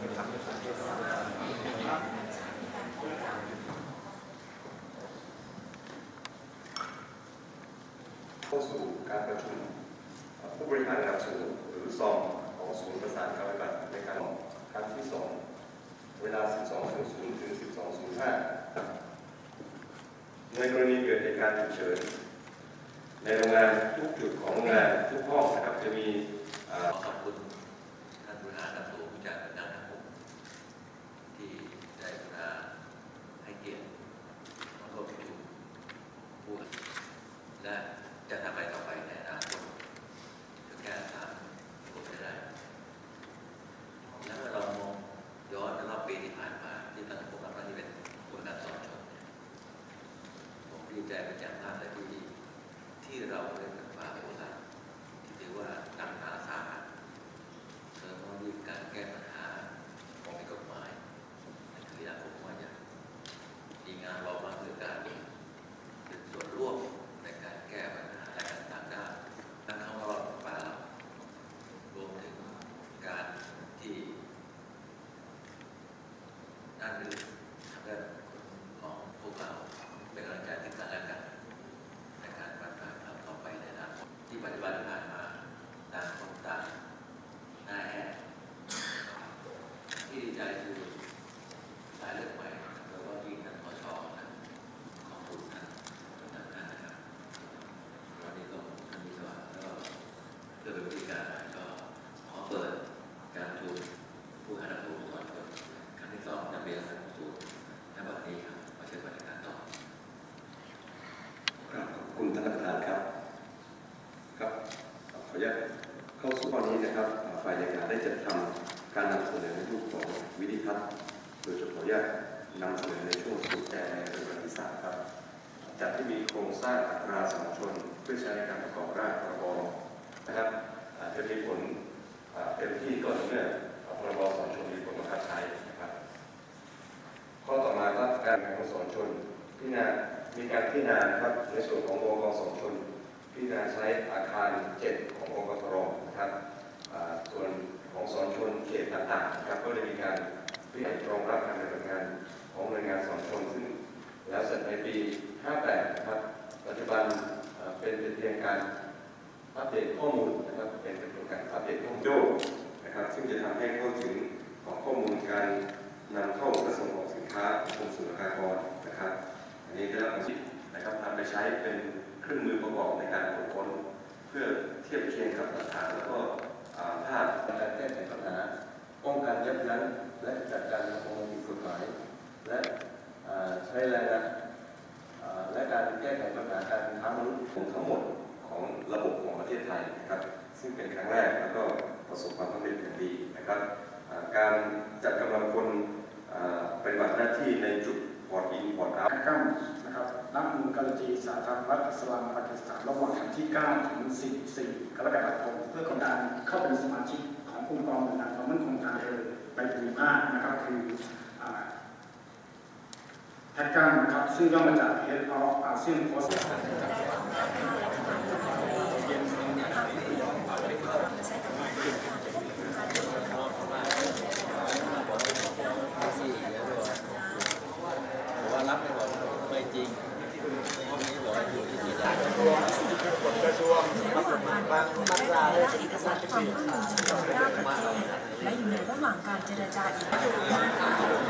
เข้าสู่การประชุมผู้บริหารระดับสูงหรือซองของศูนย์ประสานการปฏิบัติในการครั้งที่ 2เวลา 12:00 ถึง 12:05 ในกรณีเกิดเหตุการณ์ฉุกเฉินในโรงงานทุกจุดของโรงงานทุกห้องนะครับจะมีขอบคุณท่านผู้บริหารระดับสูงจากคณะทั้ง6ที่ได้กรุณาให้เกียรติมาร่วมประชุมผู้และจะทำอะไรต่อไปในอนาคตจะแก้ปัญหาผมจะได้แล้วเมื่อเรามองย้อนรอบปีที่ผ่านมาที่ตั้งผมรับหน้าที่เป็นผู้นำสอนชนผมดีใจเป็นอย่างมากเลยที่เราได้เป็นฝ่ายโอกาสที่ถือว่าตั้งหาสาหัสเสริมความดีการแก้ปัญหาของกฎหมายนั่นคืออย่างผมว่าอย่างดีงามเรามากคือการเป็นส่วนร่วมในการแก้ปัญหาและการต่างด้านทั้งเข้ารอดป่าเรารวมถึงการที่ด้านอื่นทางด้านของพวกเราเป็นกำลังใจที่กันและกันในการพัฒนาต่อไปในอนาคตที่ปฏิบัติผ่านมาต่างคนต่างหน้าแห้งที่ดีใจคือสายเลือดใหม่แล้วก็ยิ่งท่านผช.นะขอบคุณท่านนะครับวันนี้ก็ท่านวิศวะแล้วก็เพื่อเป็นวิธีการก็ขอเปิดการประชุมผู้คณะผู้สอนครั้งที่2นักเรียนชั้นสูงณบัดนี้ครับขอเชิญบริการต่อขอบคุณท่านประธานครับครับขออนุญาตเข้าสู่ข้อนี้นะครับฝ่ายเลขาได้จัดทำการนำเสนอในรูปของวิธีทัศน์โดยจะขออนุญาตนำเสนอในช่วงสุดแต่ในประวัติศาสตร์ครับจัดที่มีโครงสร้างอัตราสมัครชนเพื่อใช้ในการประกอบร่างพรบนะครับจะมีผลเต็มที่ก็เมื่อพรบสมัครชนมีผลบังคับใช้นะครับข้อต่อมาครับการแข่งขันสมัครชนที่มีการพิจารณาครับในส่วนขององค์กรสมัครชนพิจารณาใช้อาคาร7ขององค์กรนะครับส่วนของสมัครชนเขตต่างๆนะครับก็ได้มีการพิจารณารองรับการดำเนินงานของหน่วยงานสมัครชนซึ่งแล้วเสร็จในปี 58 นะครับปัจจุบันเป็นเพียงการอัปเดตข้อมูลนะครับเป็นการอัปเดตข้อมูลนะครับซึ่งจะทำให้เข้าถึงของข้อมูลการนำเข้าและส่งออกสินค้าของกรมศุลกากรนะครับอันนี้ได้รับการสิทธิ์นะครับนำไปใช้เป็นเครื่องมือประกอบในการตรวจค้นเพื่อเทียบเคียงกับหลักฐานแล้วก็ภาพการแก้ไขปัญหาป้องกันยับยั้งและจัดการกับความผิดกฎหมายและใช้แรงงานและการแก้ไขปัญหาการค้ามนุษย์ทั้งหมดของระบบของประเทศไทยนะครับซึ่งเป็นครั้งแรกแล้วก็ประสบความสำเร็จอย่างดีนะครับการจัดกำลังคนปฏิบัติหน้าที่ในจุดพอร์ตอินพอร์ตเอาท์นะครับนักมุลกาลจีสาธารณรัฐอิสลามปากีสถานระหว่างวันที่ 9 ถึง 14 กรกฎาคมเพื่อการเข้าเป็นสมาชิกขององค์กรหน่วยงานความมั่นคงทางทะเลในภูมิภาคนะครับคือแท็กกันนะครับซึ่งย่อมาจาก Head of ASEAN Force กระทรวงระหว่างการบางมาตราและเอกสารความร่วมมือจำนวน9 ประเทศและอยู่ในระหว่างการเจรจาอีก5 ประเทศ